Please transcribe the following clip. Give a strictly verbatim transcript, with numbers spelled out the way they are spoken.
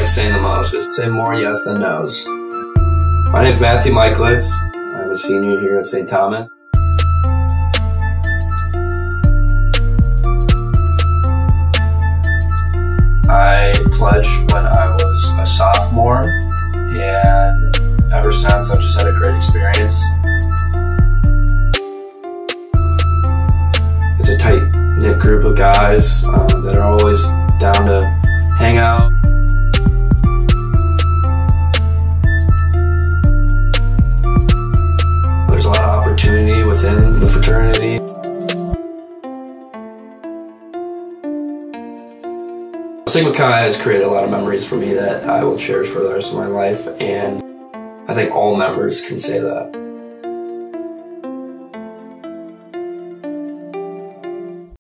like saying the most is say more yes than no's. My name is Matthew Michaelitz. I'm a senior here at Saint Thomas. I pledged when I was a sophomore, and ever since I've just had a great experience. It's a tight-knit group of guys um, that are always down to hang out. There's a lot of opportunity within the fraternity. Sigma Chi has created a lot of memories for me that I will cherish for the rest of my life, and I think all members can say that.